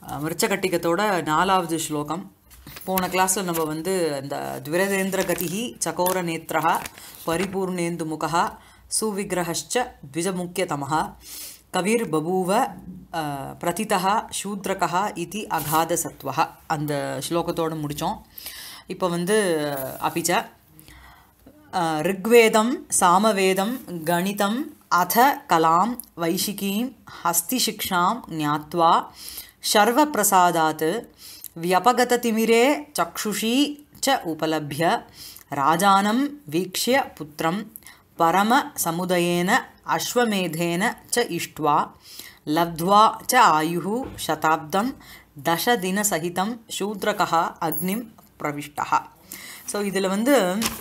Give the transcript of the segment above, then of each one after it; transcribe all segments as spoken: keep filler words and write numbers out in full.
மிருச்சகட்டிகத்தோட நாலாவது ஸ்லோகம். போன கிளாஸில் நம்ம வந்து இந்த த்விரதேந்திர கதிஹி சகோர நேத்ரஹ பரிபூர்ணேந்து முகா சுவிக்கிரஹ்ச த்விஜமுக்கியதமஹ கவிர் பபூவ பிரதிதஹ சூத்ரகஹ இதி அகாத சத்வஹ அந்த ஸ்லோகத்தோடு முடித்தோம். இப்போ வந்து அபிச்ச ரிக்வேதம் சாமவேதம் கணிதம் அத கலாம் வைஷிகீம் ஹஸ்திசிக்ஷாம் ஞாத்வா சர்வப்பிரசாதாத் வியபகததிமிரே சக்ஷுஷி ச உபலப்ய ராஜானம் வீக்ஷ்ய புத்திரம் பரம சமுதயேன அஸ்வமேதேன ச இஷ்ட்வா லப்த்வா ச ஆயுஹு சதாப்தம் தசதின சகிதம் சூத்ரகஹ அக்னிம் பிரவிஷ்டஹ. ஸோ இதில் வந்து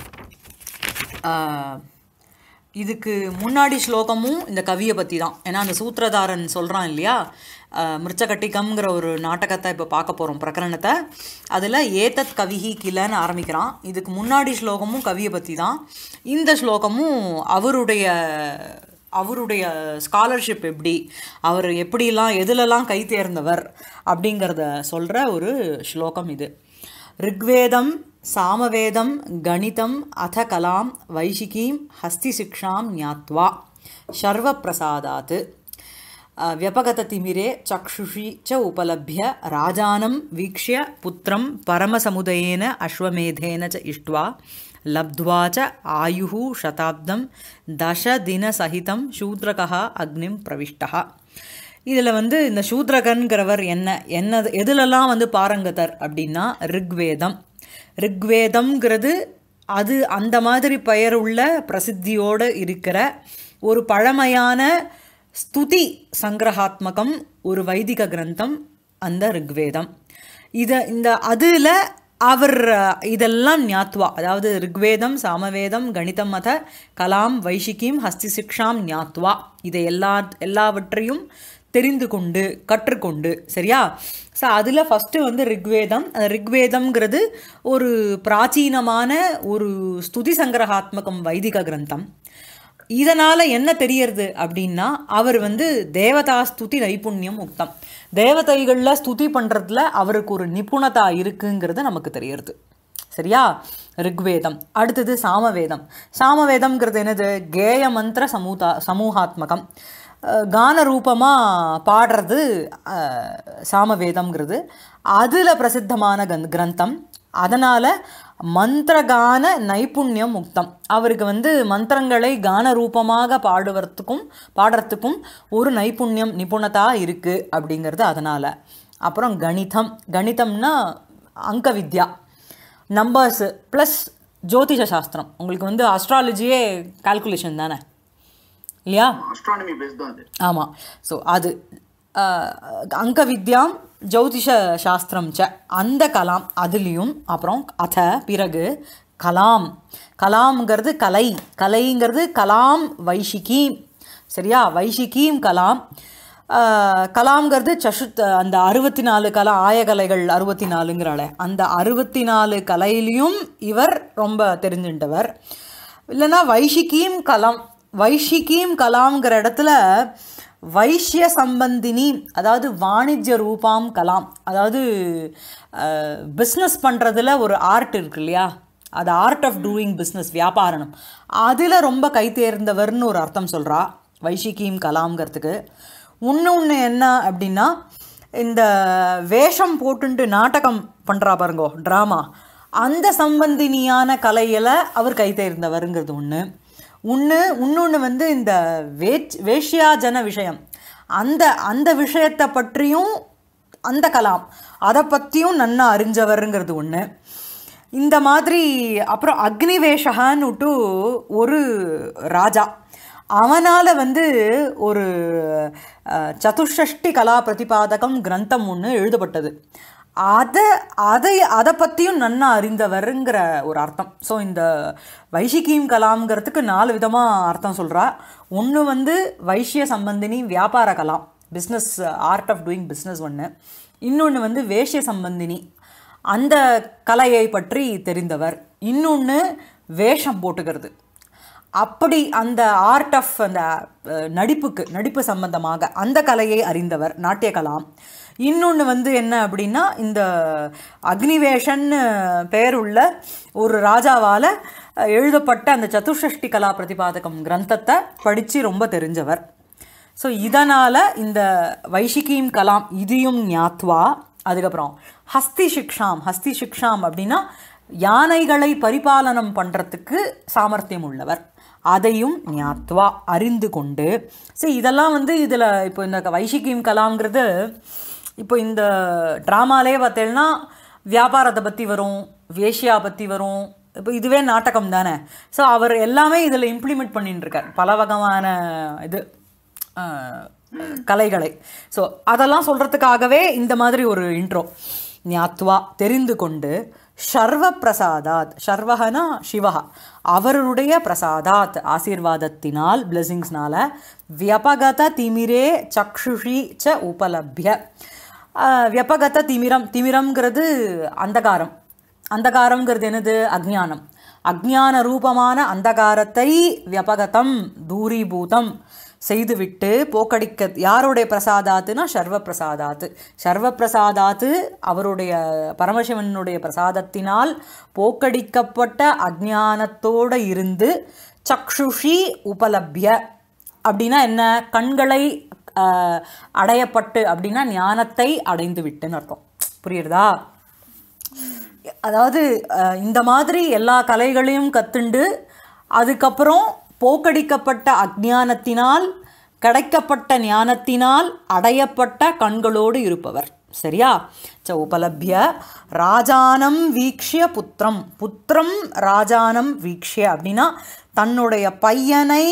இதுக்கு முன்னாடி ஸ்லோகமும் இந்த கவியை பற்றி தான். ஏன்னா அந்த சூத்திரதாரன் சொல்கிறான் இல்லையா, மிருச்சகட்டிகம்ங்கிற ஒரு நாடகத்தை இப்போ பார்க்க போகிறோம், பிரகரணத்தை. அதில் ஏதத் கவிஹி கிலன்னு ஆரம்பிக்கிறான். இதுக்கு முன்னாடி ஸ்லோகமும் கவியை பற்றி தான். இந்த ஸ்லோகமும் அவருடைய அவருடைய ஸ்காலர்ஷிப் எப்படி, அவர் எப்படிலாம் எதுலலாம் கை தேர்ந்தவர் அப்படிங்கிறத சொல்கிற ஒரு ஸ்லோகம் இது. ரிக்வேதம் சாமவேதம் கணிதம் அத கலாம் வைஷிகீம் ஹஸ்திசிக்ஷாம் ஞாத்வா சர்வப்பிரசாதாத் வியபகததிமிரே சக்ஷுஷி ச உபலப்ய ராஜானம் வீக்ஷ்ய புத்திரம் பரமசமுதயேன அஸ்வமேதேன ச இஷ்ட்வா லப்த்வா ச ஆயுஹு சதாப்தம் தசதினசகிதம் சூத்ரகஹ அக்னிம் பிரவிஷ்டஹ. இதில் வந்து இந்த சூத்ரகன்கிறவர் என்ன என்ன எதுலெல்லாம் வந்து பாரங்கதர் அப்படின்னா ரிக்வேதம். ரிக்வேதம்ங்கிறது அது அந்த மாதிரி பெயர் உள்ள பிரசித்தியோடு இருக்கிற ஒரு பழமையான ஸ்துதி சங்கிரகாத்மகம் ஒரு வைதிக கிரந்தம் அந்த ரிக்வேதம். இதை இந்த அதில் அவர் இதெல்லாம் ஞாத்வா, அதாவது ரிக்வேதம் சாமவேதம் கணிதம் அத கலாம் வைஷிகீம் ஹஸ்திசிக்ஷாம் ஞாத்வா, இதை எல்லா எல்லாவற்றையும் தெரிந்து கொண்டு கற்றுக்கொண்டு, சரியா? ஸோ அதில் ஃபஸ்ட்டு வந்து ரிக்வேதம். ரிக்வேதம்ங்கிறது ஒரு பிராச்சீனமான ஒரு ஸ்துதி சங்கிரகாத்மகம் வைதிக கிரந்தம். இதனால் என்ன தெரியறது அப்படின்னா அவர் வந்து தேவதா ஸ்துதி நைபுண்யம் முக்தம், தேவதைகளில் ஸ்துதி பண்ணுறதுல அவருக்கு ஒரு நிபுணதா இருக்குங்கிறது நமக்கு தெரியறது, சரியா? ரிக்வேதம். அடுத்தது சாமவேதம். சாமவேதம்ங்கிறது என்னது? கேய மந்திர சமூதா சமூகாத்மகம், கான ரூபமாக பாடுறது சாமவேதம்ங்கிறது. அதில் பிரசித்தமான கந் கிரந்தம். அதனால் மந்திரகான நைபுண்யம் முக்தம், அவருக்கு வந்து மந்திரங்களை கான ரூபமாக பாடுவதுக்கும் பாடுறதுக்கும் ஒரு நைபுண்யம் நிபுணதா இருக்குது அப்படிங்கிறது அதனால். அப்புறம் கணிதம். கணிதம்னா அங்க வித்யா, நம்பர்ஸு ப்ளஸ் ஜோதிஷ சாஸ்திரம். உங்களுக்கு வந்து அஸ்ட்ராலஜியே கால்குலேஷன் தானே இல்லையா? அஸ்ட்ரானமி பேஸ் தான் அது. ஆமாம். ஸோ அது அங்க வித்யாம் ஜோதிஷ சாஸ்திரம் ச அந்த கலாம் அதுலேயும். அப்புறம் அத பிறகு கலாம். கலாம்ங்கிறது கலை, கலைங்கிறது கலாம் வைஷிகீம், சரியா? வைஷிகீம் கலாம். கலாம்ங்கிறது சஷுத் அந்த அறுபத்தி நாலு கலா ஆயகலைகள் அறுபத்தி நாலுங்கிறாளே அந்த அறுபத்தி நாலு கலையிலையும் இவர் ரொம்ப தெரிஞ்சுட்டவர். இல்லைன்னா வைஷிகீம் கலாம். வைஷிகீம் கலாம்ங்கிற இடத்துல வைஷ்ய சம்பந்தினி, அதாவது வாணிஜ்ய ரூபாம் கலாம், அதாவது பிஸ்னஸ் பண்ணுறதுல ஒரு ஆர்ட் இருக்கு இல்லையா, அது ஆர்ட் ஆஃப் டூயிங் பிஸ்னஸ், வியாபாரணம், அதில் ரொம்ப கை தேர்ந்தவர்னு ஒரு அர்த்தம் சொல்கிறா வைஷிகீம் கலாம்ங்கிறதுக்கு. ஒன்று ஒன்று என்ன அப்படின்னா இந்த வேஷம் போட்டுட்டு நாடகம் பண்ணுறா பாருங்கோ, ட்ராமா, அந்த சம்பந்தினியான கலையில் அவர் கை தேர்ந்தவருங்கிறது ஒன்று. ஒன்று இன்னொன்று வந்து இந்த வேச் வேஷ்யாஜன விஷயம், அந்த அந்த விஷயத்தை பற்றியும் அந்த கலாம், அதை பற்றியும் நன்னா அறிஞ்சவருங்கிறது ஒன்று. இந்த மாதிரி அப்புறம் அக்னிவேஷகான்னு விட்டு ஒரு ராஜா, அவனால் வந்து ஒரு சதுஷ்டி கலா பிரதிபாதகம் கிரந்தம் ஒன்று எழுதப்பட்டது. அதை அதை அதை பற்றியும் நன்னா அறிந்தவருங்கிற ஒரு அர்த்தம். ஸோ இந்த வைஷிகீம் கலாம்ங்கிறதுக்கு நாலு விதமாக அர்த்தம் சொல்கிறா. ஒன்று வந்து வைஷ்ய சம்பந்தினி வியாபார கலாம், business, art of doing business ஒன்று. இன்னொன்று வந்து வேஷ்ய சம்பந்தினி, அந்த கலையை பற்றி தெரிந்தவர். இன்னொன்று வேஷம் போட்டுக்கிறது, அப்படி அந்த ஆர்ட் ஆஃப் அந்த நடிப்புக்கு நடிப்பு சம்பந்தமாக அந்த கலையை அறிந்தவர், நாட்டிய கலாம். இன்னொன்று வந்து என்ன அப்படின்னா இந்த அக்னிவேஷன் பெயர் உள்ள ஒரு ராஜாவால் எழுதப்பட்ட அந்த சதுஷ்டி கலா பிரதிபாதகம் கிரந்தத்தை படித்து ரொம்ப தெரிஞ்சவர். ஸோ இதனால் இந்த வைஷிகீம் கலாம் இதையும் ஞாத்வா, அதுக்கப்புறம் ஹஸ்தி சிக்ஷாம், ஹஸ்தி சிக்ஷாம் அப்படின்னா யானைகளை பரிபாலனம் பண்ணுறதுக்கு சாமர்த்தியம் உள்ளவர், அதையும் ஞாத்வா அறிந்து கொண்டு. சரி, இதெல்லாம் வந்து இதில் இப்போ இந்த வைஷிகீம் கலாம்ங்கிறது இப்போ இந்த ட்ராமாலே பார்த்தேன்னா வியாபாரத்தை பற்றி வரும், வேஷ்யா பற்றி வரும். இப்போ இதுவே நாடகம் தானே. ஸோ அவர் எல்லாமே இதில் இம்ப்ளிமெண்ட் பண்ணிட்டு இருக்கார், பல வகையான இது கலைகளை. ஸோ அதெல்லாம் சொல்கிறதுக்காகவே இந்த மாதிரி ஒரு இன்ட்ரோ. ஞாத்வா தெரிந்து கொண்டு, ஷர்வ பிரசாதாத், ஷர்வஹனா சிவஹா, அவருடைய பிரசாதாத் ஆசீர்வாதத்தினால், பிளெஸிங்ஸ்னால, வியபகத திமிரே சக்ஷுஷி ச உபலப்ய. வியபகத திமிரம், திமிரம்ங்கிறது அந்தகாரம், அந்தகாரம்ங்கிறது என்னது? அஜ்ஞானம். அஜ்ஞான ரூபமான அந்தகாரத்தை வியபகதம் தூரீபூதம் செய்துவிட்டு போக்கடிக்க. யாருடைய பிரசாதாத்துனா சர்வ பிரசாதாத்து, சர்வ பிரசாதாத்து அவருடைய பரமசிவனுடைய பிரசாதத்தினால் போக்கடிக்கப்பட்ட அஜ்ஞானத்தோடு இருந்து, சக்ஷுஷி உபலப்ய அப்படின்னா என்ன? கண்களை அடையப்பட்டு அப்படின்னா ஞானத்தை அடைந்து விட்டுன்னு அர்த்தம். புரியுறதா? அதாவது இந்த மாதிரி எல்லா கலைகளையும் கத்துண்டு அதுக்கப்புறம் போக்கடிக்கப்பட்ட அஜ்ஞானத்தினால் கிடைக்கப்பட்ட ஞானத்தினால் அடையப்பட்ட கண்களோடு இருப்பவர். சரியா? ச உபலப்ய ராஜானம் வீக்ஷ்ய புத்திரம், புத்திரம் ராஜானம் வீக்ஷ்ய அப்படின்னா தன்னுடைய பையனை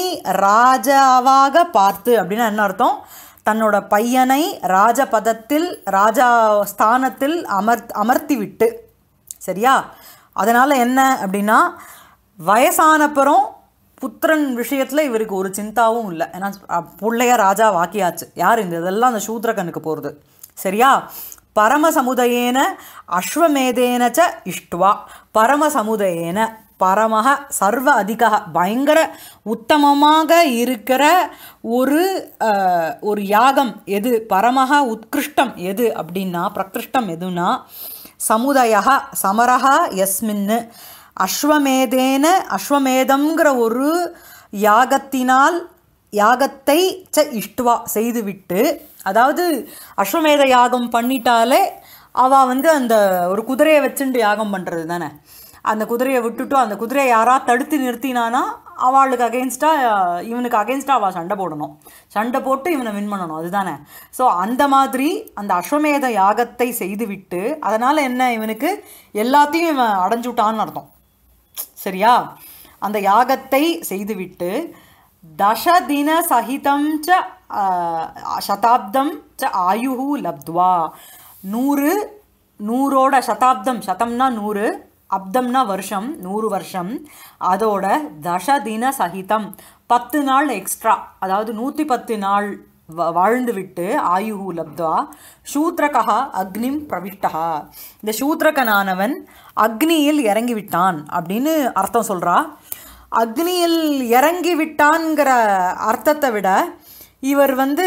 ராஜாவாக பார்த்து அப்படின்னா என்ன அர்த்தம்? தன்னோட பையனை ராஜபதத்தில் ராஜா ஸ்தானத்தில் அமர் அமர்த்தி விட்டு. சரியா? அதனால் என்ன அப்படின்னா வயசானப்புறம் புத்திரன் விஷயத்தில் இவருக்கு ஒரு சிந்தாவும் இல்லை. ஏன்னா பிள்ளைய ராஜா வாக்கியாச்சு. யார் இந்த இதெல்லாம் அந்த சூத்ரகனுக்கு போகிறது. சரியா? பரமசமுதயேன அஸ்வமேதேனச்ச இஷ்டுவா, பரமசமுதயேன பரமக சர்வ அதிக பயங்கர உத்தமமாக இருக்கிற ஒரு ஒரு யாகம் எது? பரமக உத்கிருஷ்டம் எது அப்படின்னா, பிரகிருஷ்டம் எதுனா சமுதய சமரக யஸ்மின்னு அஸ்வமேதேன, அஸ்வமேதம்ங்கிற ஒரு யாகத்தினால் யாகத்தை ச இஷ்டுவா செய்துவிட்டு. அதாவது அஸ்வமேத யாகம் பண்ணிட்டாலே அவள் வந்து அந்த ஒரு குதிரையை வச்சுட்டு யாகம் பண்ணுறது தானே. அந்த குதிரையை விட்டுட்டு அந்த குதிரையை யாராவது தடுத்து நிறுத்தினானா அவளுக்கு அகெயின்ஸ்டாக இவனுக்கு அகெயின்ஸ்டாக அவள் சண்டை போடணும், சண்டை போட்டு இவனை வின் பண்ணணும், அதுதானே. ஸோ அந்த மாதிரி அந்த அஸ்வமேத யாகத்தை செய்துவிட்டு, அதனால் என்ன, இவனுக்கு எல்லாத்தையும் இவன் அடைஞ்சுட்டான்னு அர்த்தம். சரியா? அந்த யாகத்தை செய்துவிட்டு தசதின சகிதம் ச சதாப்தம் ச ஆயுஹு லப்த்வா, நூறு நூறோட சதாப்தம், சதம்னா நூறு, அப்தம்னா வருஷம், நூறு வருஷம், அதோட தசதின சகிதம் பத்து நாள் எக்ஸ்ட்ரா, அதாவது நூற்றி பத்து நாள் வாழ்ந்து விட்டு ஆயுஹு லப்த்வா சூத்ரகா அக்னிம் பிரவிஷ்டா, இந்த சூத்ரகனானவன் அக்னியில் இறங்கிவிட்டான் அப்படின்னு அர்த்தம் சொல்கிறா. அக்னியில் இறங்கி விட்டான்ங்கிற அர்த்தத்தை விட இவர் வந்து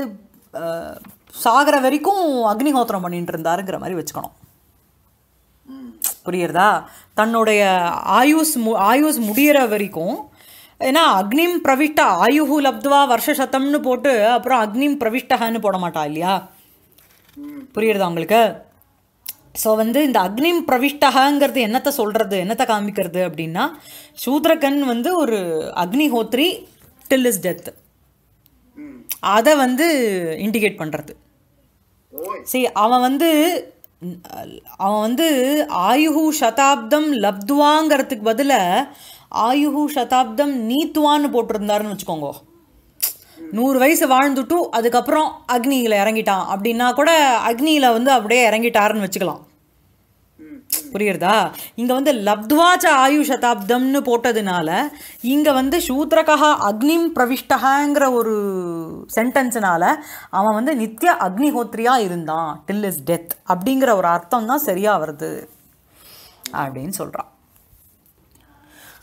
சாகர வரைக்கும் அக்னிஹோத்திரம் பண்ணிட்டு இருந்தாருங்கிற மாதிரி வச்சுக்கணும். புரியுறதா? தன்னுடைய ஆயுஸ் மு ஆயுஸ் முடிகிற வரைக்கும். ஏன்னா அக்னிம் பிரவிஷ்டா ஆயுஹு லப்த்வா வருஷசத்தம்னு போட்டு அப்புறம் அக்னிம் பிரவிஷ்டகான்னு போட மாட்டா இல்லையா? புரியுறதா உங்களுக்கு? ஸோ வந்து இந்த அக்னிம் பிரவிஷ்டகாங்கிறது என்னத்தை சொல்கிறது, என்னத்தை காமிக்கிறது அப்படின்னா, சூத்ரகன் வந்து ஒரு அக்னிஹோத்ரி டில் இஸ் டெத், அதை வந்து இண்டிகேட் பண்ணுறது. சரி, அவன் வந்து அவன் வந்து ஆயுஹு சதாப்தம் லப்துவாங்கிறதுக்கு பதிலாக ஆயுஹு சதாப்தம் நீத்துவான்னு போட்டிருந்தாருன்னு வச்சுக்கோங்க. நூறு வயசு வாழ்ந்துட்டு அதுக்கப்புறம் அக்னியில் இறங்கிட்டான் அப்படின்னா கூட அக்னியில் வந்து அப்படியே இறங்கிட்டாருன்னு வச்சுக்கலாம். புரியுறதா? இங்கே வந்து லப்துவாச்ச ஆயு சதாப்தம்னு போட்டதுனால இங்கே வந்து சூத்ரகா அக்னிம் பிரவிஷ்டகாங்கிற ஒரு சென்டென்ஸுனால அவன் வந்து நித்திய அக்னிஹோத்ரியாக இருந்தான் டில் இஸ் டெத் அப்படிங்கிற ஒரு அர்த்தம் தான் சரியாக வருது அப்படின்னு சொல்கிறான். ஸோ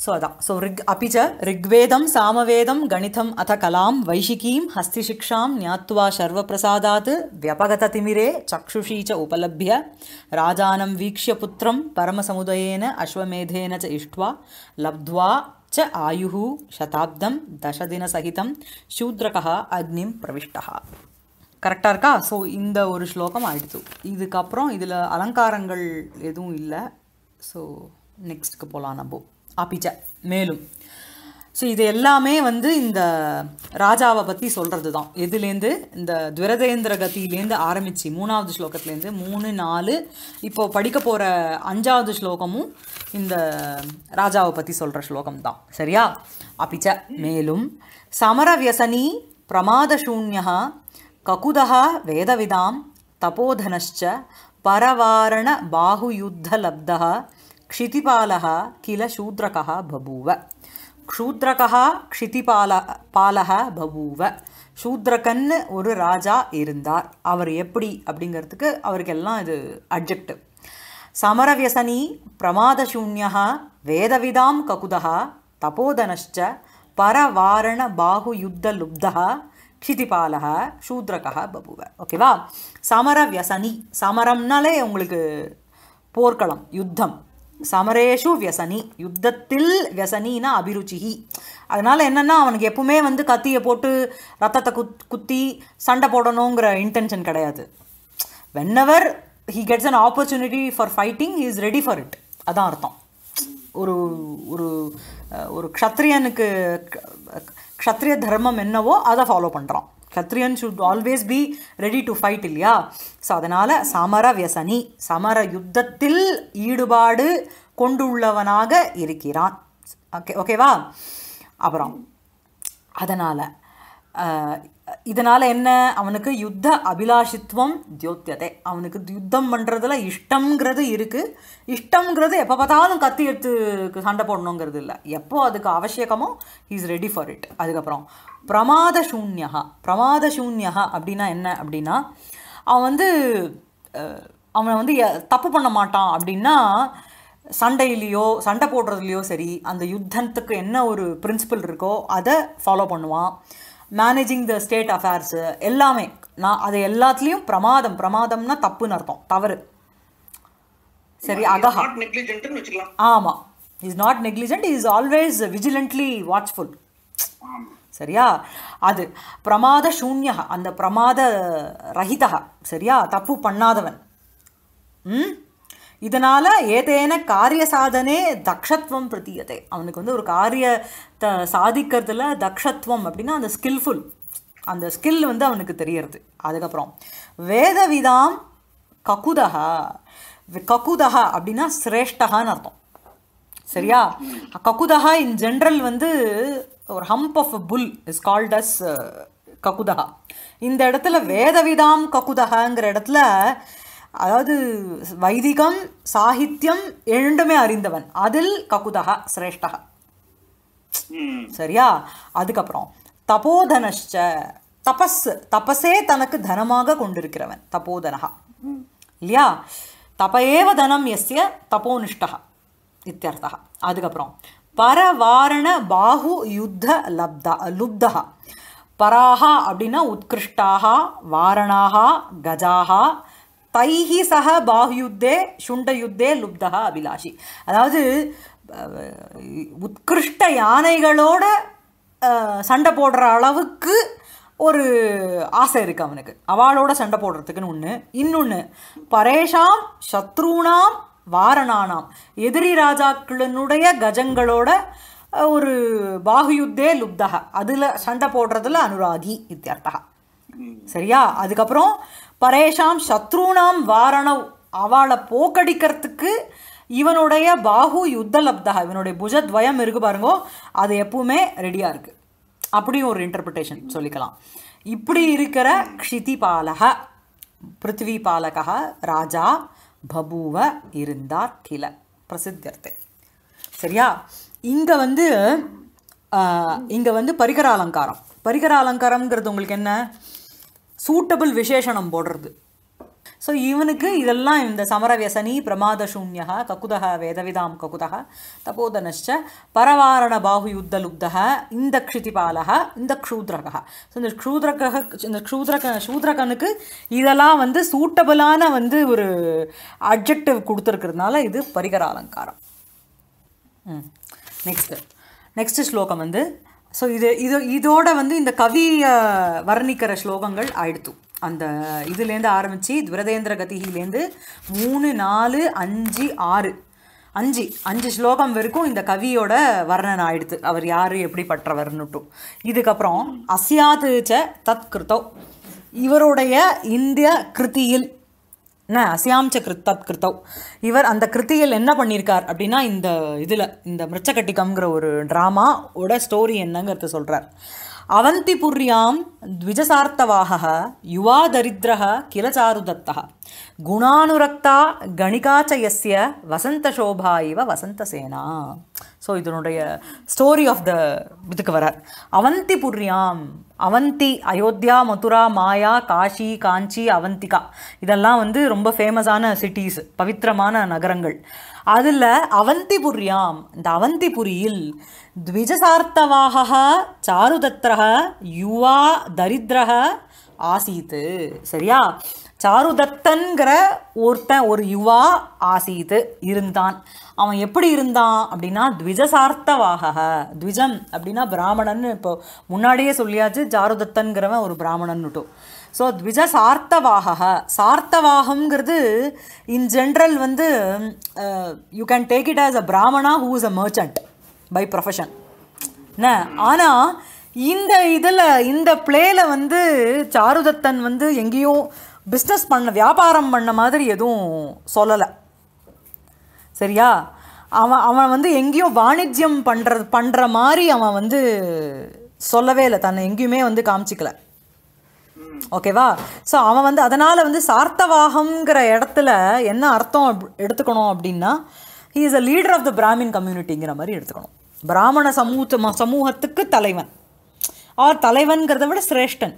ஸோ அதான் ஸோ ரிக் அப்பிச்ச ரிக்வேதம் சாமவேதம் கணிதம் அத கலாம் வைஷிகீம் ஹஸ்திசிக்ஷாம் ஞாத்வா சர்வப்பிரசாதாத் வியபகததிமிரே சக்ஷுஷீ ச உபலப்ய ராஜானம் வீக்ஷ்ய புத்திரம் பரமசமுதயேன அஸ்வமேதேன ச இஷ்ட்வா லப்த்வா ச ஆயுஹு சதாப்தம் தசதினசகிதம் சூத்ரகः அக்னிம் பிரவிஷ்டः. கரெக்டாக இருக்கா? ஸோ இந்த ஒரு ஸ்லோகம் ஆயிடுச்சு. இதுக்கப்புறம் இதில் அலங்காரங்கள் எதுவும் இல்லை. ஸோ நெக்ஸ்ட்டுக்கு போகலாம் நம்ம. அப்பிச்ச மேலும். ஸோ இது எல்லாமே வந்து இந்த ராஜாவை பற்றி சொல்கிறது தான். எதுலேருந்து இந்த துரதேந்திர கதியிலேருந்து ஆரம்பித்து மூணாவது ஸ்லோகத்துலேருந்து மூணு நாலு இப்போது படிக்க போகிற அஞ்சாவது ஸ்லோகமும் இந்த ராஜாவை பற்றி சொல்கிற ஸ்லோகம் தான். சரியா? அப்பிச்ச மேலும் சமரவியசனி பிரமாதசூன்யः ககுதः வேதவிதாம் தபோதனश्च பரவாரண பாஹுயுத்தலப்தः க்ஷிதிபாலः கில சூத்ரகः பபூவ. க்ஷூத்ரகः க்ஷிதிபால பாலக பபூவ. சூத்ரகன்னு ஒரு ராஜா இருந்தார். அவர் எப்படி அப்படிங்கிறதுக்கு அவருக்கெல்லாம் இது அட்ஜெக்டிவ். சமரவியசனி பிரமாதசூன்யः வேதவிதாம் ககுதः தபோதனश्च பரவாரண பாஹுயுத்தலுப்தः க்ஷிதிபாலக சூத்ரகः பபுவ. ஓகேவா? சமர வியசனி. சமரம்னாலே உங்களுக்கு போர்க்களம், யுத்தம். சமரேஷு வியசனி, யுத்தத்தில் வியசனினா அபிருச்சிஹி. அதனால் என்னென்னா அவனுக்கு எப்பவுமே வந்து கத்தியை போட்டு ரத்தத்தை குத் குத்தி சண்டை போடணுங்கிற இன்டென்ஷன் கிடையாது. Whenever he gets an opportunity for fighting he is ready for it. அதான் அர்த்தம். ஒரு ஒரு ஒரு க்ஷத்ரியனுக்கு க்ஷத்ரிய தர்மம் என்னவோ அதை ஃபாலோ பண்ணுறான். க்ஷத்ரியன் should always be ready to fight இல்லையா? ஸோ அதனால் சமர வியசனி, சமர யுத்தத்தில் ஈடுபாடு கொண்டுள்ளவனாக இருக்கிறான். ஓகே ஓகேவா? அப்புறம் அதனால் இதனால் என்ன, அவனுக்கு யுத்த அபிலாஷித்வம் தியோத்தியதே. அவனுக்கு யுத்தம் பண்ணுறதுல இஷ்டங்கிறது இருக்குது. இஷ்டங்கிறது எப்போ பார்த்தாலும் கத்தி எடுத்து சண்டை போடணுங்கிறது இல்லை. எப்போ அதுக்கு அவசியமோ இஸ் ரெடி ஃபார் இட். அதுக்கப்புறம் பிரமாத சூன்யா. பிரமாத சூன்யா அப்படின்னா என்ன அப்படின்னா, அவன் வந்து அவனை வந்து தப்பு பண்ண மாட்டான். அப்படின்னா சண்டையிலையோ சண்டை போடுறதுலையோ சரி, அந்த யுத்தத்துக்கு என்ன ஒரு பிரின்சிபல் இருக்கோ அதை ஃபாலோ பண்ணுவான். மேனேஜிங் த ஸ்டேட் அஃபேர்ஸு எல்லாமே. நான் அது எல்லாத்துலேயும் பிரமாதம். பிரமாதம்னா தப்புன்னு அர்த்தம், தவறு. சரி, அகஹா. ஆமாம், is not negligent, is always vigilantly watchful. சரியா? அது பிரமாத சூன்யா, அந்த பிரமாத ரஹிதா. சரியா? தப்பு பண்ணாதவன். ம் இதனால் ஏதேன காரிய சாதனே தக்ஷத்வம் பிரதீயத்தை. அவனுக்கு வந்து ஒரு காரியத்தை சாதிக்கிறதுல தக்ஷத்வம் அப்படின்னா அந்த ஸ்கில்ஃபுல், அந்த ஸ்கில் வந்து அவனுக்கு தெரியறது. அதுக்கப்புறம் வேதவிதாம் ககுதஹா. ககுதஹா அப்படின்னா சிரேஷ்டகான்னு அர்த்தம். சரியா? ககுதஹா இன் ஜென்ரல் வந்து ஒரு hump of a bull is called as ககுதஹா. இந்த இடத்துல வேதவிதாம் ககுதஹாங்கிற இடத்துல அதாவது வைதிகம் சாகித்யம் இரண்டுமே அறிந்தவன், அதில் ககுதஹா சிரேஷ்டகா. சரியா? அதுக்கப்புறம் தபோதனश्च, தபஸ், தபஸே தனக்கு தனமாக கொண்டிருக்கிறவன் தபோதனஹா இல்லையா? தபஏவ தனம் யஸ்ய தபோனிஷ்டஹா இத்தியர்த்தः. அதுக்கப்புறம் பரவாரண பாஹு யுத்த லப்தா லுப்தஹா. பராஹா அப்படின்னா உத்கிருஷ்டாஹா, வாரணாஹா கஜாஹா, தைஹி சக பாஹுயுத்தே சுண்டயுத்தே லுப்தஹா அபிலாஷி. அதாவது உத்கிருஷ்ட யானைகளோட சண்டை போடுற அளவுக்கு ஒரு ஆசை இருக்குது அவனுக்கு, அவளோட சண்டை போடுறதுக்குன்னு ஒன்று. இன்னொன்று பரேஷாம் சத்ருணாம் வாரணானாம், எதிரி ராஜாக்களினுடைய கஜங்களோட ஒரு பாஹுயுத்தே லுப்தஹா, அதில் சண்டை போடுறதுல அனுராகி இத்தியர்த்தா. சரியா? அதுக்கப்புறம் பரேஷாம் சத்ருணாம் வாரணவ், அவளை போக்கடிக்கிறதுக்கு இவனுடைய பாஹு யுத்த லப்தா, இவனுடைய புஜத்வயம் இருக்கு பாருங்கோ, அது எப்பவுமே ரெடியாக இருக்குது. அப்படியும் ஒரு இன்டர்பிரிட்டேஷன் சொல்லிக்கலாம். இப்படி இருக்கிற க்ஷிதிபாலக பிருத்வி பாலக ராஜா பபூவ இருந்தார் கில பிரசித்தியர்த்தே. சரியா? இங்கே வந்து இங்கே வந்து பரிகர அலங்காரம். பரிகர அலங்காரம்ங்கிறது உங்களுக்கு என்ன, சூட்டபிள் விசேஷனம் போடுறது. ஸோ இவனுக்கு இதெல்லாம் இந்த சமரவியசனி பிரமாதசூன்யா ககுதः வேதவிதாம் ககுதः தபோதனश्च பரவாரண பாஹுயுத்த லுப்தः இந்த க்ஷிதிபாலः இந்த க்ஷூத்ரகः. ஸோ இந்த க்ஷூத்ரக இந்த க்ஷூத்ரக சூத்ரகனுக்கு இதெல்லாம் வந்து சூட்டபிளான வந்து ஒரு அட்ஜெக்டிவ் கொடுத்துருக்கிறதுனால இது பரிகர அலங்காரம். ம் நெக்ஸ்ட்டு நெக்ஸ்ட் ஸ்லோகம் வந்து ஸோ இது இது இதோட வந்து இந்த கவியை வர்ணிக்கிற ஸ்லோகங்கள் ஆயிடுத்து. அந்த இதுலேருந்து ஆரம்பித்து துரதேந்திர கதியிலேருந்து மூணு நாலு அஞ்சு ஆறு அஞ்சு அஞ்சு ஸ்லோகம் வரைக்கும் இந்த கவியோட வர்ணனை ஆயிடுத்து, அவர் யார் எப்படிப்பட்டவர்னுட்டும். இதுக்கப்புறம் அஸ்யாது ச தத் கிருத்தோ, இவருடைய இந்த கிருத்தியில் என்ன அசியாம்ச கிருத் தத் கிருத்தோ, இவர் அந்த கிருத்தியில் என்ன பண்ணியிருக்கார் அப்படின்னா இந்த இதில் இந்த மிருச்சகட்டிகம்ங்கிற ஒரு ட்ராமாவோட ஸ்டோரி என்னங்கிறத சொல்கிறார். அவந்திபுர்யாம் த்விஜசார்த்தவாஹ யுவா தரித்ரஹ கில சாருதத்தஹ குணானுரக்தா கணிகாச்ச யஸ்ய வசந்தசோபா இவ வசந்தசேனா. ஸோ இதனுடைய ஸ்டோரி ஆஃப் த இதுக்கு வரார். அவந்திபுர்யாம், அவந்தி அயோத்தியா மதுரா மாயா காஷி காஞ்சி அவந்திகா இதெல்லாம் வந்து ரொம்ப ஃபேமஸான சிட்டிஸ், பவித்திரமான நகரங்கள். அதில் அவந்திபுர்யாம் இந்த அவந்திபுரியில் த்விஜசார்த்தவாஹ சாருதத்ரஹ யுவா தரித்ரஹ ஆசீத்து. சரியா, சாருதத்தன்கிற ஒருத்தன் ஒரு யுவா ஆசீத்து இருந்தான். அவன் எப்படி இருந்தான் அப்படின்னா த்விஜசார்த்தவாக, த்விஜம் அப்படின்னா பிராமணன். இப்போ முன்னாடியே சொல்லியாச்சு சாருதத்தன்கிறவன் ஒரு பிராமணன்னுட்டும். ஸோ த்விஜ சார்த்தவாக, சார்த்தவாகங்கிறது இன் ஜென்ரல் வந்து you can take it as a Brahmana who is a merchant by profession என்ன. ஆனால் இந்த இதில் இந்த பிளேயில் வந்து சாருதத்தன் வந்து எங்கேயும் பிஸ்னஸ் பண்ண வியாபாரம் பண்ண மாதிரி எதுவும் சொல்லலை. சரியா, அவன் அவன் வந்து எங்கேயும் வாணிஜ்யம் பண்ணுற பண்ணுற மாதிரி அவன் வந்து சொல்லவே இல்லை, தன்னை எங்கேயுமே வந்து காமிச்சிக்கல. ஓகேவா. ஸோ அவன் வந்து அதனால் வந்து சார்த்தவாகங்கிற இடத்துல என்ன அர்த்தம் எடுத்துக்கணும் அப்படின்னா he is a leader of the brahmin கம்யூனிட்டிங்கிற மாதிரி எடுத்துக்கணும். பிராமண சமூக சமூகத்துக்கு தலைவன், ஆர் தலைவன்கிறத விட சிரேஷ்டன்,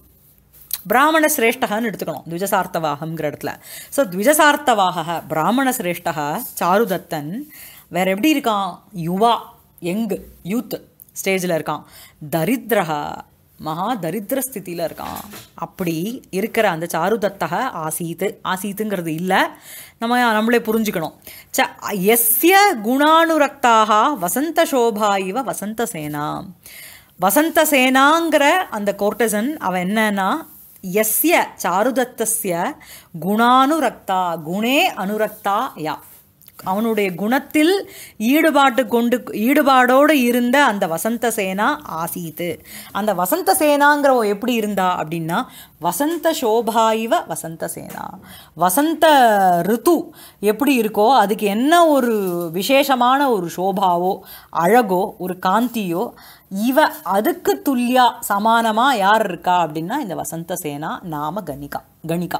பிராமண சிரேஷ்டகான்னு எடுத்துக்கணும் த்விஜசார்த்தவாகங்கிற இடத்துல. ஸோ த்விஜசார்த்தவாக பிராமண சிரேஷ்டகா சாருதத்தன் வேற எப்படி இருக்கான், யுவா யங் யூத் ஸ்டேஜில் இருக்கான். தரித்ரஹா மகா தரித்திர ஸ்திதியில் இருக்கான். அப்படி இருக்கிற அந்த சாருதத்தக ஆசீத்து, ஆசீத்துங்கிறது இல்லை, நம்ம நம்மளே புரிஞ்சுக்கணும். ச எஸ்ய குணானுரக்தாக வசந்த சோபா இவ வசந்த சேனா. வசந்த சேனாங்கிற அந்த கோர்டசன் அவன் என்னன்னா எஸ்ய சாருதத்தஸ்ய குணானுரக்தா, குணே அனுரக்தா யா, அவனுடைய குணத்தில் ஈடுபாட்டு கொண்டு ஈடுபாடோடு இருந்த அந்த வசந்த சேனா ஆசீத்து. அந்த வசந்த சேனாங்கிற எப்படி இருந்தா அப்படின்னா வசந்த சோபா இவ வசந்த சேனா. வசந்த ரித்து எப்படி இருக்கோ அதுக்கு என்ன ஒரு விசேஷமான ஒரு சோபாவோ அழகோ ஒரு காந்தியோ இவ அதுக்கு துல்லியா சமானமாக யார் இருக்கா அப்படின்னா இந்த வசந்த சேனா நாம கணிகா கணிகா.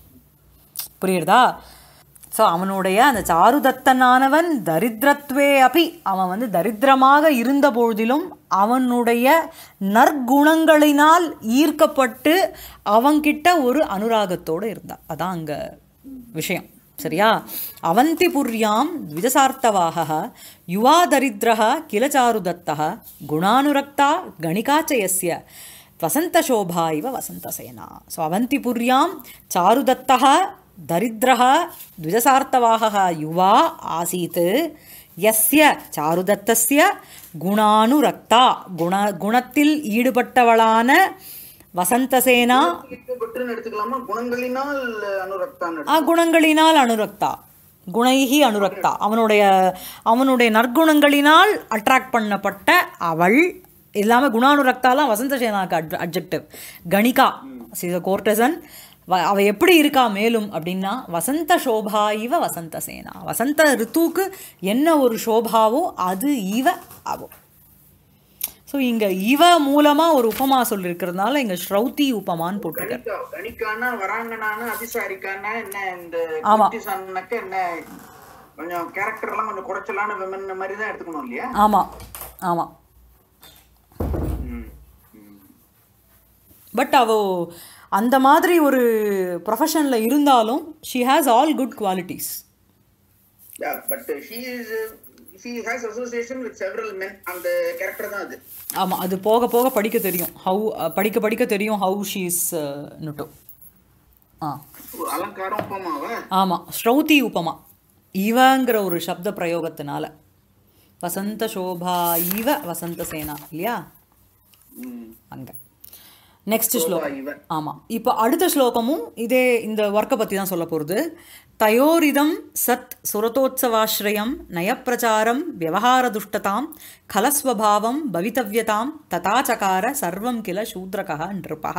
புரியுறதா? ஸோ அவனுடைய அந்த சாருதத்தனானவன் தரித்திரத்வே அப்பி, அவன் வந்து தரித்திரமாக இருந்த பொழுதிலும் அவனுடைய நற்குணங்களினால் ஈர்க்கப்பட்டு அவன்கிட்ட ஒரு அனுராகத்தோடு இருந்தான். அதான் அங்கே விஷயம். சரியா, அவந்திபுர்யாம் த்விஜசார்த்தவாக யுவா தரித்ரஹ கில சாருதத்தஹ குணானுரக்தா கணிகாச்சயஸ்ய வசந்தசோபா இவ வசந்தசேனா. ஸோ அவந்திபுர்யாம் சாருதத்தஹ தரித்ரஹ த்விஜசார்த்தவாக யுவா ஆசீத் யஸ்ய சாருதத்தஸ்ய குணானுரக்தா, குண குணத்தில் ஈடுபட்டவளான வசந்தசேனா குணங்களினால் அனுரக்தா, குணைஹி அனுரக்தா, அவனுடைய அவனுடைய நற்குணங்களினால் அட்ராக்ட் பண்ணப்பட்ட அவள். இல்லாமல் குணானுரக்தாலாம் வசந்தசேனாக்கு அட்ஜெக்டிவ். கணிகா கோர்டசன் அவ எப்படி இருக்கா மேலும் அப்படின்னா வசந்த சோபா இவ வசந்த சேனா. வசந்த ரித்துக்கு என்ன ஒரு சோபாவோ அது இவ ஆகும். ஸோ இங்க இவ மூலமா ஒரு உபமா சொல்லிருக்கிறதுனால இங்க ஸ்ரௌதி உபமான்னு போட்டிருக்காரு. ஆமா ஆமா. பட் அவ அந்த மாதிரி ஒரு ப்ரொஃபஷனில் இருந்தாலும் she has all good qualities. Yeah, but uh, she is uh, she has association with several men and the character தான் அது. ஆமாம், அது போக போக படிக்க தெரியும். ஹவு படிக்க படிக்க தெரியும் ஹவு ஷீ இஸ் நுட்டு. ஆ அலங்காரம் உபமாவா? ஆமாம், ஸ்ரௌதி உபமா இவங்கிற ஒரு சப்த பிரயோகத்தினால வசந்த சோபா இவ வசந்த சேனா இல்லையா அங்கே. நெக்ஸ்ட் ஸ்லோகம். ஆமாம், இப்போ அடுத்த ஸ்லோகமும் இதே இந்த ஒர்க்கை பற்றி தான் சொல்ல போகிறது. தயோரிதம் சத் சுரதோத்சவாஸ்ரயம் நயப்பிரச்சாரம் வியவஹாரதுஷ்டதாம் கலஸ்வபாவம் பவித்தவ்யதாம் ததாச்சகார சர்வம் கில சூத்ரகா நிருபா.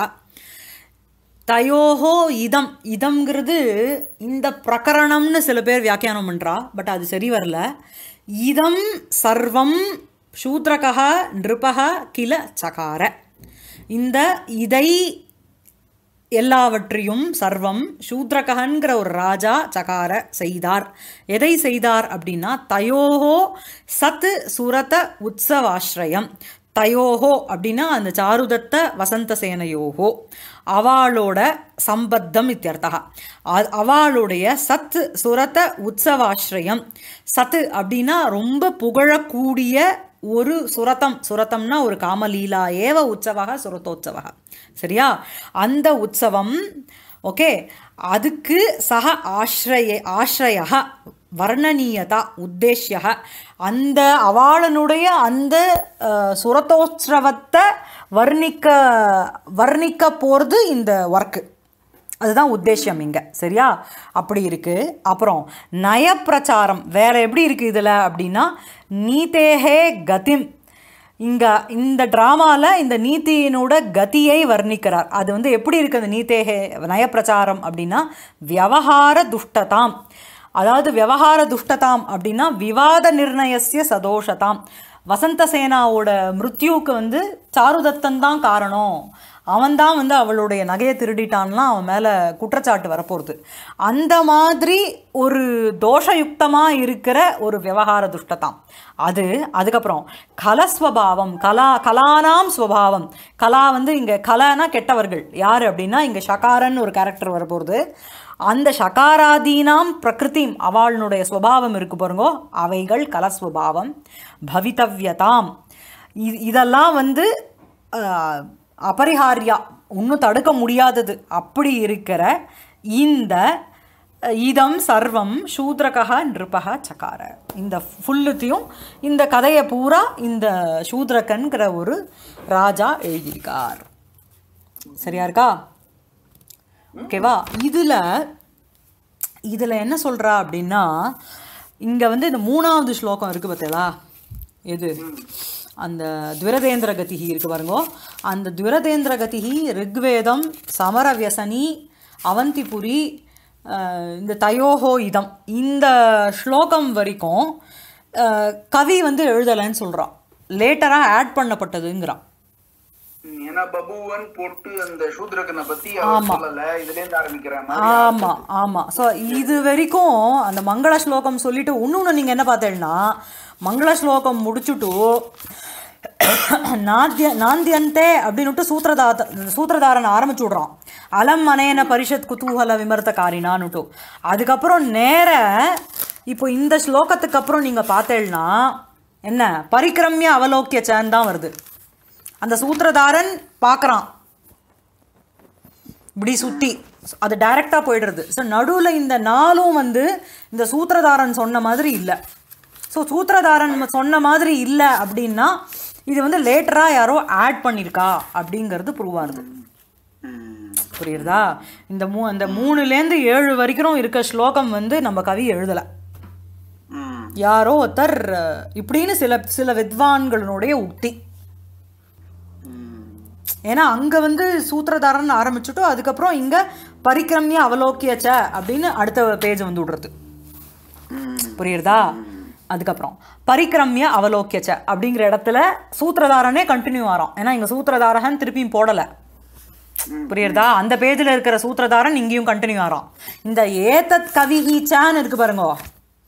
தயோஹோ இதம், இதம்ங்கிறது இந்த பிரகரணம்னு சில பேர் வியாக்கியானம் பண்ணுறா, பட் அது சரி வரல. இதம் சர்வம் சூத்ரகா நிருபா கில சகார. இந்த இதை எல்லாவற்றையும் சர்வம் சூத்ரகன்கிற ஒரு ராஜா சகார செய்தார். எதை செய்தார் அப்படின்னா தயோஹோ சத் சுரத உற்சவாஸ்ரயம். தயோஹோ அப்படின்னா அந்த சாருதத்த வசந்த சேனையோஹோ அவளோட சம்பத்தம் இத்தியர்த்தா. அவளுடைய சத் சுரத உற்சவாஸ்ரயம். சத்து அப்படின்னா ரொம்ப புகழக்கூடிய ஒரு சுரதம். சுரதம்னா ஒரு காமலீலா ஏவ உற்சவக சுரதோற்சவக. சரியா? அந்த உற்சவம் ஓகே, அதுக்கு சக ஆஸ்ரய ஆஸ்ரய வர்ணனீயதா உத்தேஷ்ய. அந்த அவளுடைய அந்த சுரதோற்சவத்தை வர்ணிக்க வர்ணிக்க போகிறது இந்த ஒர்க்கு. அதுதான் உத்தேசியம் இங்கே. சரியா? அப்படி இருக்குது. அப்புறம் நயப்பிரச்சாரம் வேறு எப்படி இருக்குது இதில் அப்படின்னா நீதேஹே கதிம். இங்கே இந்த ட்ராமாவில் இந்த நீதியினோட கதியை வர்ணிக்கிறார். அது வந்து எப்படி இருக்குது அந்த நீதேஹே நயப்பிரச்சாரம் அப்படின்னா வியவஹார துஷ்டதாம். அதாவது வியவஹார துஷ்டதாம் அப்படின்னா விவாத நிர்ணயசிய சதோஷதாம். வசந்த சேனாவோட மிருத்யுவுக்கு வந்து சாருதத்தன் தான் காரணம், அவன்தான் வந்து அவளுடைய நகையை திருடிட்டான்லாம் அவன் மேலே குற்றச்சாட்டு வரப்போகிறது. அந்த மாதிரி ஒரு தோஷயுக்தமாக இருக்கிற ஒரு விவகார துஷ்டதாம் அது. அதுக்கப்புறம் கலஸ்வபாவம், கலா கலானாம் ஸ்வபாவம். கலா வந்து இங்கே கலானா கெட்டவர்கள் யார் அப்படின்னா இங்கே ஷகாரன் ஒரு கேரக்டர் வரப்போகிறது. அந்த ஷகாராதீனாம் பிரகிருதிம் அவளுடைய ஸ்வபாவம் இருக்கு பாருங்கோ, அவைகள் கலஸ்வபாவம். பவித்தவ்யதாம் இதெல்லாம் வந்து அபரிஹாரியா, ஒன்றும் தடுக்க முடியாதது. அப்படி இருக்கிற இந்த இதம் சர்வம் சூத்ரகா நிருபகா சகார. இந்த ஃபுல்லுத்தையும் இந்த கதையை பூரா இந்த சூத்ரகன்கிற ஒரு ராஜா எழுதியிருக்கார். சரியா இருக்கா? ஓகேவா? இதில் இதில் என்ன சொல்கிறா அப்படின்னா இங்கே வந்து இந்த மூணாவது ஸ்லோகம் இருக்குது பார்த்தீங்களா, எது அந்த துரதேந்திர கதிகி இருக்குது பாருங்கோ. அந்த துரதேந்திர கதிகி ரிக்வேதம் சமரவியசனி அவந்திபுரி இந்த தயோஹோ இதம் இந்த ஸ்லோகம் வரைக்கும் கவி வந்து எழுதலைன்னு சொல்கிறான், லேட்டராக ஆட் பண்ணப்பட்டதுங்கிறான். ஆமா ஆமா. ஸோ இது வரைக்கும் அந்த மங்கள ஸ்லோகம் சொல்லிட்டு இன்னொன்று நீங்கள் என்ன பார்த்தேன்னா மங்கள ஸ்லோகம் முடிச்சுட்டு நாத்திய நாந்தியந்தே அப்படின்னுட்டு சூத்திரதார சூத்திரதாரன் ஆரம்பிச்சு விட்றான். அலம் அனேன பரிஷத் குதூகல விமர்த்த காரினான்னுட்டு. அதுக்கப்புறம் நேர இப்போ இந்த ஸ்லோகத்துக்கு அப்புறம் நீங்கள் பார்த்தேன்னா என்ன பரிக்கிரமிய அவலோக்கிய சேன் தான் வருது. அந்த சூத்திரதாரன் பார்க்குறான் இப்படி சுற்றி, அது டைரெக்டாக போய்டுறது. ஸோ நடுவில் இந்த நாளும் வந்து இந்த சூத்திரதாரன் சொன்ன மாதிரி இல்லை. ஸோ சூத்திரதாரன் சொன்ன மாதிரி இல்லை அப்படின்னா இது வந்து லேட்டராக யாரோ ஆட் பண்ணியிருக்கா அப்படிங்கிறது ப்ரூவ் ஆகுது. புரியுறதா? இந்த மூ அந்த மூணுலேருந்து ஏழு வரைக்கும் இருக்க ஸ்லோகம் வந்து நம்ம கவி எழுதலை, யாரோ ஒருத்தர் இப்படின்னு சில சில வித்வான்களுடைய உக்தி. ஏன்னா அங்கே வந்து சூத்திரதாரன் ஆரம்பிச்சுட்டோ அதுக்கப்புறம் இங்கே பரிக்கிரமிய அவலோக்கியச்ச அப்படின்னு அடுத்த பேஜ் வந்து விடுறது. புரியுறதா? அதுக்கப்புறம் பரிக்கிரமிய அவலோக்கியச்ச அப்படிங்கிற இடத்துல சூத்திரதாரனே கண்டினியூ ஆகிறோம். ஏன்னா இங்கே சூத்திரதாரகன் திருப்பியும் போடலை. புரியுறதா? அந்த பேஜில் இருக்கிற சூத்திரதாரன் இங்கேயும் கண்டினியூ ஆகிறோம். இந்த ஏதத் கவிஹீச்சான்னு இருக்கு பாருங்க,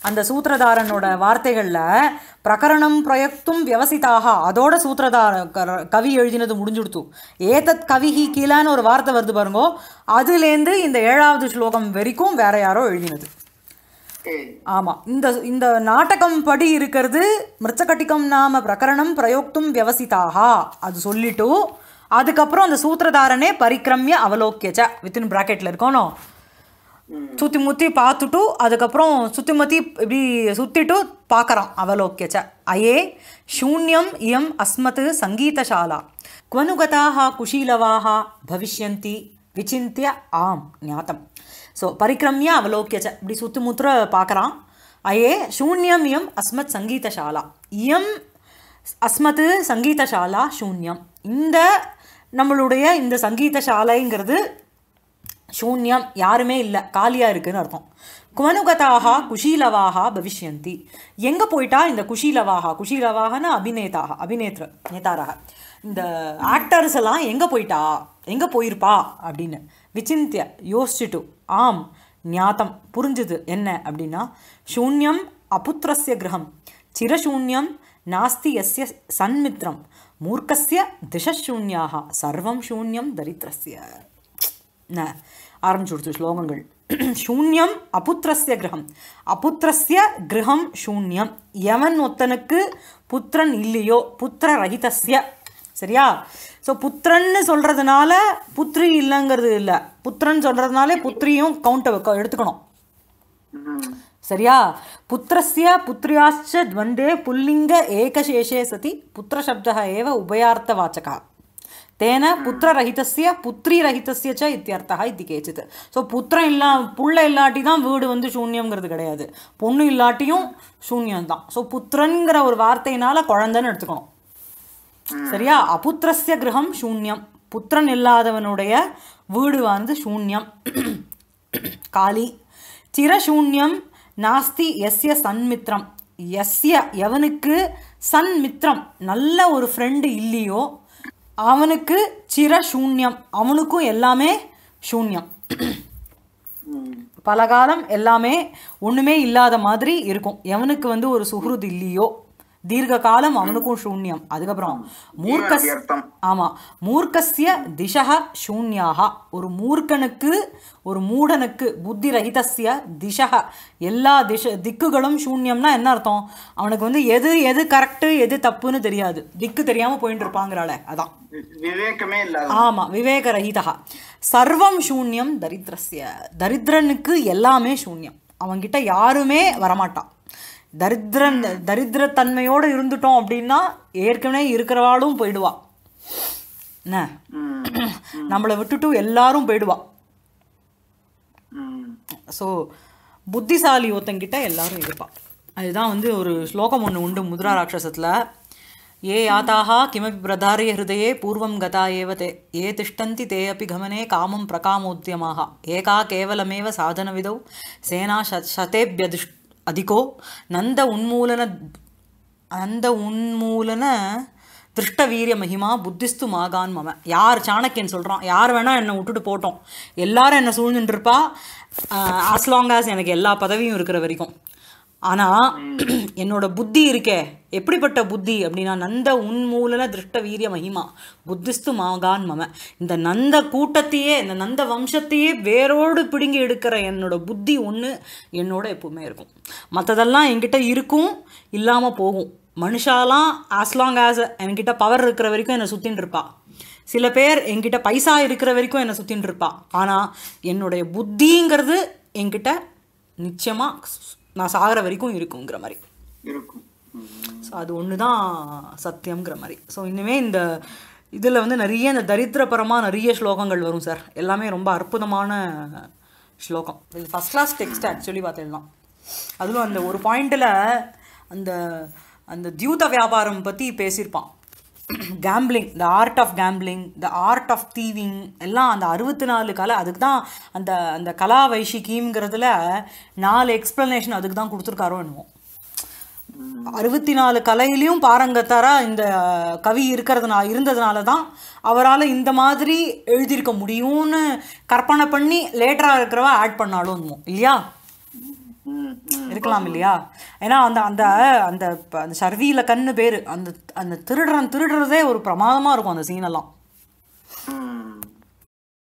அந்த சூத்திரதாரனோட வார்த்தைகளில் பிரகரணம் பிரயக்தும் வியவசிதாக அதோட சூத்திரதார கவி எழுதினது முடிஞ்சுடுத்து. ஏதத் கவிஹி கீழான்னு ஒரு வார்த்தை வருது பாருங்கோ, அதுலேருந்து இந்த ஏழாவது ஸ்லோகம் வரைக்கும் வேற யாரோ எழுதினது. ஆமாம், இந்த இந்த நாடகம் படி இருக்கிறது மிருச்சகட்டிகம் நாம பிரகரணம் பிரயோக்தும் வியவசிதாக அது சொல்லிட்டு அதுக்கப்புறம் அந்த சூத்திரதாரனே பரிக்கிரமிய அவலோக்கியச்ச வித்தின் ப்ராக்கெட்டில் இருக்கணும். சுற்றி முற்றி பார்த்துட்டு அதுக்கப்புறம் சுற்றி முற்றி இப்படி சுற்றிட்டு பார்க்குறான். அவலோக்கியச்ச அயே சூன்யம் இயம் அஸ்மத் சங்கீதசாலா குவனுகதாக குஷீலவாக பவிஷ்யந்தி விசிந்திய ஆம் ஞாத்தம். ஸோ பரிக்கிரமிய அவலோக்கியச்ச இப்படி சுற்றி முத்திர பார்க்குறான். அயே சூன்யம் இயம் அஸ்மத் சங்கீதசாலா இயம் அஸ்மத் சங்கீதசாலா சூன்யம். இந்த நம்மளுடைய இந்த சங்கீதசாலைங்கிறது சூன்யம், யாருமே இல்லை, காலியாக இருக்குதுன்னு அர்த்தம். குவனுகதாக குஷீலவாக பவிஷ்யந்தி. எங்கே போயிட்டா இந்த குஷீலவாக, குஷீலவாகனா அபிநேதாக அபிநேத்ர நேதாராக இந்த ஆக்டர்ஸ் எல்லாம் எங்கே போயிட்டா எங்கே போயிருப்பா அப்படின்னு விசிந்திய யோசிச்சுட்டு ஆம் ஞாத்தம் புரிஞ்சுது என்ன அப்படின்னா சூன்யம் அபுத்திரஸ்ய கிரகம் சிரசூன்யம் நாஸ்தி யஸ்ய சன்மித்ரம் மூர்க்கஸ்ய திசசூன்யாக சர்வம் சூன்யம் தரித்திரஸ்ய. ந ஆரம்பிச்சுடுச்சு ஸ்லோகங்கள். சூன்யம் அபுத்திரஸ்ய கிரகம், அபுத்திரஸ்ய கிரகம் சூன்யம். எவன் ஒத்தனுக்கு புத்திரன் இல்லையோ புத்திர ரஹிதஸ்ய, சரியா? ஸோ புத்திரன்னு சொல்கிறதுனால புத்திரி இல்லைங்கிறது இல்லை, புத்திரன் சொல்கிறதுனாலே புத்திரியும் கவுண்ட்டை எடுத்துக்கணும், சரியா? புத்திரஸ்ய புத்திரியாச்ச துவந்தே புல்லிங்க ஏகசேஷே சதி புத்திரசப்தः ஏவ உபயார்த்தவாச்சகः தேன புத்திரரஹிதஸ்ய புத்திரிரஹிதஸ்ய ச இத்தியர்த்தः இத்தி கேச்சித். ஸோ புத்திரம் இல்லா புள்ள இல்லாட்டி தான் வீடு வந்து சூன்யங்கிறது கிடையாது, பொண்ணு இல்லாட்டியும் சூன்யம்தான். ஸோ புத்திரங்கிற ஒரு வார்த்தையினால குழந்தைன்னு எடுத்துக்கணும், சரியா? அபுத்திரஸ்ய கிரகம் சூன்யம், புத்திரன் இல்லாதவனுடைய வீடு வந்து சூன்யம் காலி. சிரசூன்யம் நாஸ்தி எஸ்ய சன்மித்ரம், எஸ்ய எவனுக்கு சன்மித்ரம் நல்ல ஒரு ஃப்ரெண்டு இல்லையோ அவனுக்கு சிரசூன்யம், அவனுக்கும் எல்லாமே சூன்யம், பல காலம் எல்லாமே ஒன்றுமே இல்லாத மாதிரி இருக்கும். எவனுக்கு வந்து ஒரு சுஹ்ருத் இல்லையோ தீர்க்க காலம் அவனுக்கும் சூன்யம். அதுக்கப்புறம் மூர்க்கஸ் ஆமாம் மூர்க்கஸ்ய திசக சூன்யாக, ஒரு மூர்க்கனுக்கு ஒரு மூடனுக்கு புத்தி ரஹிதஸ்ய திசக எல்லா திச திக்குகளும் சூன்யம்னா என்ன அர்த்தம்? அவனுக்கு வந்து எது எது கரெக்டு எது தப்புன்னு தெரியாது, திக்கு தெரியாமல் போயிட்டு இருப்பாங்கிறாள, அதான் விவேகமே இல்லை. ஆமாம் விவேக ரஹிதா. சர்வம் சூன்யம் தரித்திரஸ்ய, தரித்திரனுக்கு எல்லாமே சூன்யம், அவன்கிட்ட யாருமே வரமாட்டான். தரித்திரன் தரித்திரத்தன்மையோடு இருந்துட்டோம் அப்படின்னா ஏற்கனவே இருக்கிறவாளும் போயிடுவா, என்ன நம்மளை விட்டுட்டு எல்லாரும் போயிடுவா. ஸோ புத்திசாலி ஒருத்தங்கிட்ட எல்லாரும் இருப்பா. அதுதான் வந்து ஒரு ஸ்லோகம் ஒன்று உண்டு முத்ரா ராட்சசத்தில். ஏ யாத்தாக கிமபி பிரதாரிய ஹிருதயே பூர்வம் கதா ஏவ தே ஏ திஷ்டந்தி தே அப்பி கமனே காமம் பிரகாமோத்தியமாக ஏகா கேவலமேவ சாதனவிதௌ சேனா சதேபியதிஷ் அதிகோ நந்த உன்மூலன அந்த உன்மூலன திருஷ்ட வீரிய மகிமா புத்திஸ்து மாகான் மம. யார் சாணக்கியன் சொல்கிறான், யார் வேணால் என்னை விட்டுட்டு போட்டோம், எல்லாரும் என்னை சூழ்ந்துட்டுருப்பா ஆஸ் லாங் ஆஸ் எனக்கு எல்லா பதவியும் இருக்கிற வரைக்கும். ஆனால் என்னோட புத்தி இருக்கே எப்படிப்பட்ட புத்தி அப்படின்னா நந்த உன்மூலன திருஷ்ட வீரிய மகிமா புத்திஸ்து மாகான் மம. இந்த நந்த கூட்டத்தையே இந்த நந்த வம்சத்தையே வேரோடு பிடுங்கி எடுக்கிற என்னோட புத்தி ஒன்று என்னோட எப்பவுமே இருக்கும். மற்றதெல்லாம் என்கிட்ட இருக்கும் இல்லாமல் போகும். மனுஷாலாம் ஆஸ் லாங் ஆஸ் என்கிட்ட பவர் இருக்கிற வரைக்கும் என்னை சுற்றின்னு இருப்பா, சில பேர் என்கிட்ட பைசா இருக்கிற வரைக்கும் என்னை சுற்றின்னு இருப்பா. ஆனால் என்னுடைய புத்திங்கிறது என்கிட்ட நிச்சயமாக நான் சாகிற வரைக்கும் இருக்குங்கிற மாதிரி இருக்கும். ஸோ அது ஒன்று தான் சத்தியங்கிற மாதிரி. ஸோ இன்னுமே இந்த இதில் வந்து நிறைய இந்த தரித்திரபரமாக நிறைய ஸ்லோகங்கள் வரும் சார், எல்லாமே ரொம்ப அற்புதமான ஸ்லோகம். இது ஃபஸ்ட் கிளாஸ் டெக்ஸ்ட் ஆக்சுவலி பார்த்துடலாம். அதுவும் அந்த ஒரு பாயிண்டில் அந்த அந்த தியூத வியாபாரம் பற்றி பேசியிருப்பான். Gambling, the art of gambling, the art of thieving எல்லாம் அந்த அறுபத்தி நாலு கலை. அதுக்கு தான் அந்த அந்த கலா வைஷிகிங்கிறதுல நாலு எக்ஸ்ப்ளனேஷன் அதுக்கு தான் கொடுத்துருக்காரோ என்னமோ. அறுபத்தி நாலு கலையிலையும் பாரங்கத்தாராக இந்த கவி இருக்கிறதுனால இருந்ததுனால தான் அவரால் இந்த மாதிரி எழுதியிருக்க முடியும்னு கற்பனை பண்ணி லேட்டராக இருக்கிறவ ஆட் பண்ணாலும் இல்லையா? இருக்கலாம் இல்லையா? ஏன்னா அந்த அந்த அந்த அந்த சர்வீல கண்ணு பேரு அந்த அந்த திருடுறன் திருடுறதே ஒரு பிரமாதமா இருக்கும் அந்த சீனெல்லாம்.